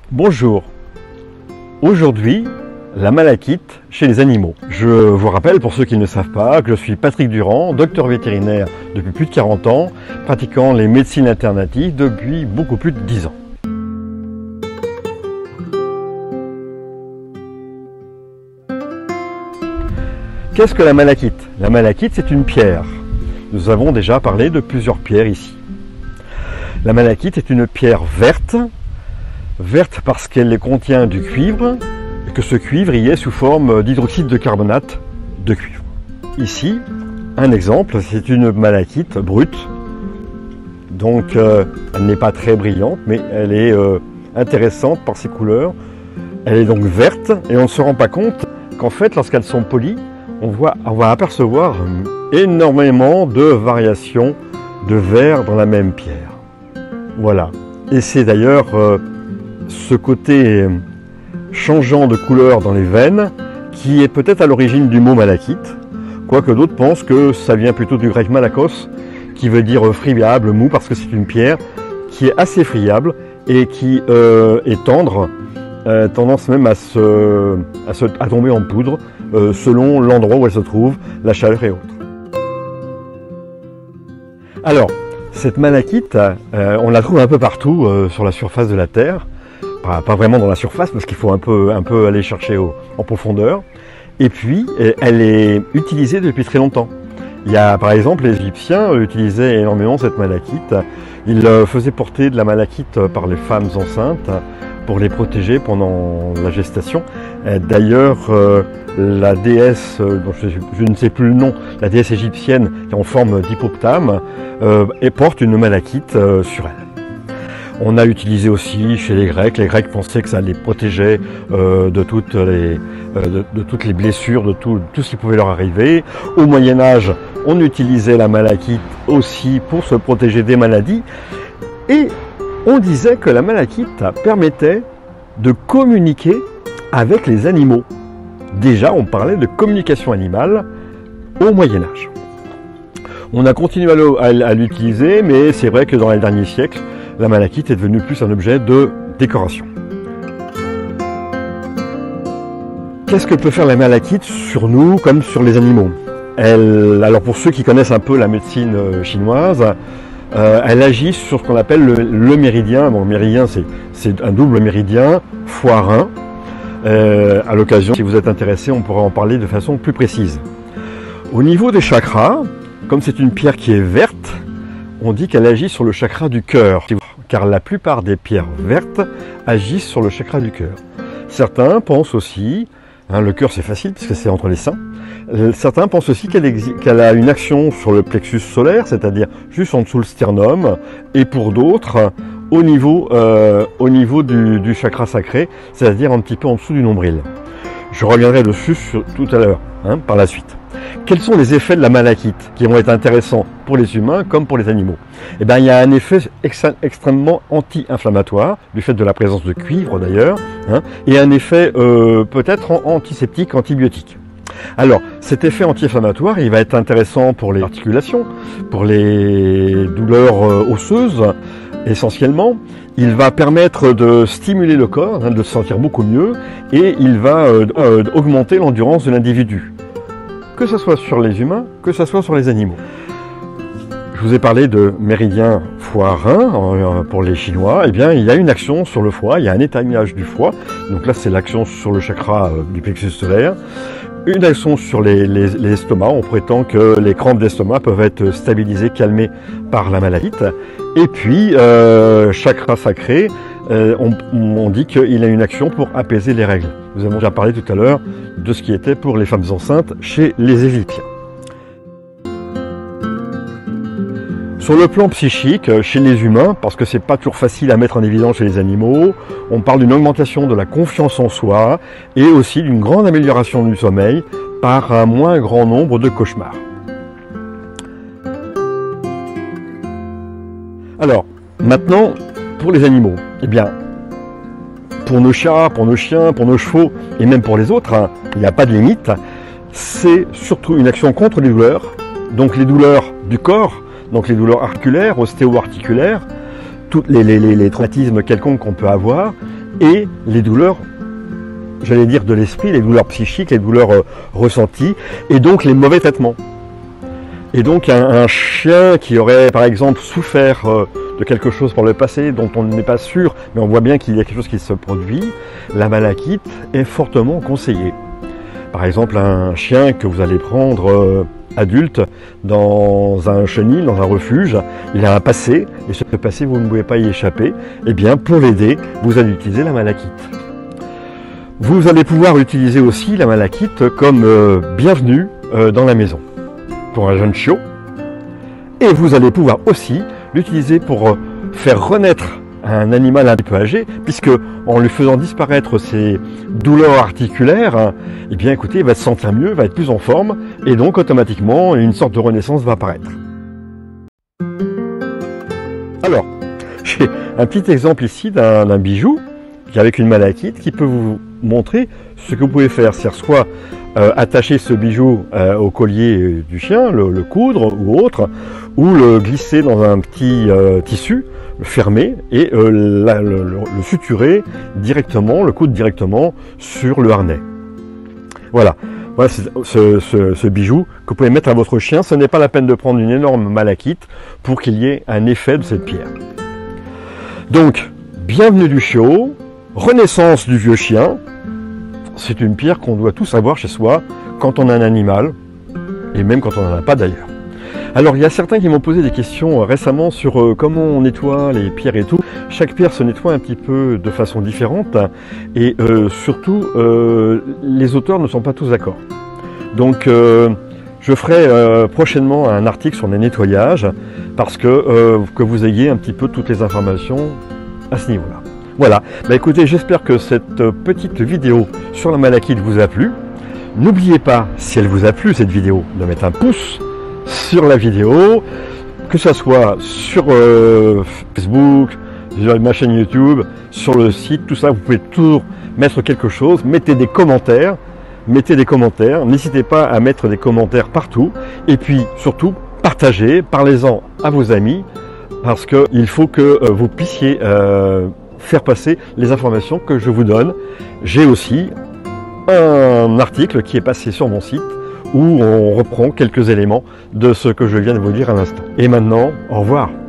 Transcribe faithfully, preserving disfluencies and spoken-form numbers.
Bonjour, aujourd'hui la malachite chez les animaux. Je vous rappelle pour ceux qui ne savent pas que je suis Patrick Durand, docteur vétérinaire depuis plus de quarante ans, pratiquant les médecines alternatives depuis beaucoup plus de dix ans. Qu'est-ce que la malachite? La malachite, c'est une pierre. Nous avons déjà parlé de plusieurs pierres ici. La malachite est une pierre verte, verte parce qu'elle contient du cuivre, et que ce cuivre y est sous forme d'hydroxyde de carbonate de cuivre. Ici, un exemple, c'est une malachite brute. Donc, euh, elle n'est pas très brillante, mais elle est euh, intéressante par ses couleurs. Elle est donc verte, et on ne se rend pas compte qu'en fait, lorsqu'elles sont polies, on, voit, on va apercevoir énormément de variations de vert dans la même pierre. Voilà. Et c'est d'ailleurs euh, ce côté changeant de couleur dans les veines qui est peut-être à l'origine du mot malachite, quoique d'autres pensent que ça vient plutôt du grec malakos, qui veut dire friable, mou, parce que c'est une pierre qui est assez friable et qui euh, est tendre, euh, tendance même à, se, à, se, à tomber en poudre, euh, selon l'endroit où elle se trouve, la chaleur et autres. Alors, cette malachite, euh, on la trouve un peu partout euh, sur la surface de la Terre. Pas, pas vraiment dans la surface, parce qu'il faut un peu, un peu aller chercher au, en profondeur. Et puis, elle est utilisée depuis très longtemps. Il y a, par exemple, les Égyptiens utilisaient énormément cette malachite. Ils faisaient porter de la malachite par les femmes enceintes pour les protéger pendant la gestation. D'ailleurs, euh, la déesse, dont je, je ne sais plus le nom, la déesse égyptienne qui est en forme d'hippopotame, euh, et porte une malachite euh, sur elle. On a utilisé aussi chez les Grecs. Les Grecs pensaient que ça les protégeait euh, de, toutes les, euh, de, de toutes les blessures, de tout, tout ce qui pouvait leur arriver. Au Moyen-Âge, on utilisait la malachite aussi pour se protéger des maladies. Et on disait que la malachite permettait de communiquer avec les animaux. Déjà, on parlait de communication animale au Moyen-Âge. On a continué à l'utiliser, mais c'est vrai que dans les derniers siècles, la malachite est devenue plus un objet de décoration. Qu'est-ce que peut faire la malachite sur nous comme sur les animaux? Elle, alors pour ceux qui connaissent un peu la médecine chinoise, euh, elle agit sur ce qu'on appelle le, le méridien. Bon, le méridien, c'est un double méridien, foie-rein. Euh, à l'occasion, si vous êtes intéressé, on pourra en parler de façon plus précise. Au niveau des chakras, comme c'est une pierre qui est verte, on dit qu'elle agit sur le chakra du cœur, car la plupart des pierres vertes agissent sur le chakra du cœur. Certains pensent aussi, hein, le cœur c'est facile puisque c'est entre les seins, euh, certains pensent aussi qu'elle qu'elle a une action sur le plexus solaire, c'est-à-dire juste en dessous le sternum, et pour d'autres, au niveau, euh, au niveau du, du chakra sacré, c'est-à-dire un petit peu en dessous du nombril. Je reviendrai dessus sur, tout à l'heure, hein, par la suite. Quels sont les effets de la malachite qui vont être intéressants pour les humains comme pour les animaux? Eh bien, il y a un effet ex extrêmement anti-inflammatoire, du fait de la présence de cuivre d'ailleurs, hein, et un effet euh, peut-être antiseptique, antibiotique. Alors, cet effet anti-inflammatoire, il va être intéressant pour les articulations, pour les douleurs euh, osseuses, essentiellement. Il va permettre de stimuler le corps, hein, de se sentir beaucoup mieux, et il va euh, euh, augmenter l'endurance de l'individu. Que ce soit sur les humains, que ce soit sur les animaux. Je vous ai parlé de méridien foie-rein pour les Chinois. Eh bien, il y a une action sur le foie, il y a un étamage du foie. Donc là, c'est l'action sur le chakra du plexus solaire. Une action sur les, les, les estomacs. On prétend que les crampes d'estomac peuvent être stabilisées, calmées par la malachite. Et puis, euh, chakra sacré, euh, on, on dit qu'il a une action pour apaiser les règles. Nous avons déjà parlé tout à l'heure de ce qui était pour les femmes enceintes chez les Égyptiens. Sur le plan psychique, chez les humains, parce que c'est pas toujours facile à mettre en évidence chez les animaux, on parle d'une augmentation de la confiance en soi et aussi d'une grande amélioration du sommeil par un moins grand nombre de cauchemars. Alors, maintenant, pour les animaux, eh bien, pour nos chats, pour nos chiens, pour nos chevaux et même pour les autres, hein, il n'y a pas de limite, c'est surtout une action contre les douleurs, donc les douleurs du corps, donc les douleurs articulaires, ostéo-articulaires, tous les, les, les, les traumatismes quelconques qu'on peut avoir, et les douleurs, j'allais dire de l'esprit, les douleurs psychiques, les douleurs euh, ressenties, et donc les mauvais traitements. Et donc un, un chien qui aurait par exemple souffert euh, de quelque chose par le passé dont on n'est pas sûr, mais on voit bien qu'il y a quelque chose qui se produit, la malachite est fortement conseillée. Par exemple, un chien que vous allez prendre euh, adulte dans un chenil, dans un refuge, il a un passé, et ce passé vous ne pouvez pas y échapper, et bien pour l'aider, vous allez utiliser la malachite. Vous allez pouvoir utiliser aussi la malachite comme euh, bienvenue euh, dans la maison pour un jeune chiot, et vous allez pouvoir aussi l'utiliser pour euh, faire renaître un animal un peu âgé, puisque en lui faisant disparaître ses douleurs articulaires, hein, eh bien écoutez, il va se sentir mieux, va être plus en forme, et donc automatiquement une sorte de renaissance va apparaître. Alors, j'ai un petit exemple ici d'un bijou avec une malachite qui peut vous montrer ce que vous pouvez faire, c'est-à-dire soit euh, attacher ce bijou euh, au collier du chien, le, le coudre ou autre, ou le glisser dans un petit euh, tissu, le fermer et euh, la, le, le, le suturer directement, le coudre directement sur le harnais. Voilà, voilà ce, ce, ce bijou que vous pouvez mettre à votre chien. Ce n'est pas la peine de prendre une énorme malachite pour qu'il y ait un effet de cette pierre. Donc, bienvenue du chiot, renaissance du vieux chien. C'est une pierre qu'on doit tous avoir chez soi quand on a un animal, et même quand on n'en a pas d'ailleurs. Alors il y a certains qui m'ont posé des questions récemment sur euh, comment on nettoie les pierres et tout. Chaque pierre se nettoie un petit peu de façon différente, et euh, surtout euh, les auteurs ne sont pas tous d'accord. Donc euh, je ferai euh, prochainement un article sur les nettoyages, parce que, euh, que vous ayez un petit peu toutes les informations à ce niveau-là. Voilà, bah écoutez, j'espère que cette petite vidéo sur la malachite vous a plu. N'oubliez pas, si elle vous a plu cette vidéo, de mettre un pouce sur la vidéo, que ce soit sur euh, Facebook, sur ma chaîne YouTube, sur le site, tout ça, vous pouvez toujours mettre quelque chose, mettez des commentaires, mettez des commentaires, n'hésitez pas à mettre des commentaires partout, et puis surtout, partagez, parlez-en à vos amis, parce qu'il faut que euh, vous puissiez euh, faire passer les informations que je vous donne. J'ai aussi un article qui est passé sur mon site où on reprend quelques éléments de ce que je viens de vous dire à l'instant. Et maintenant, au revoir.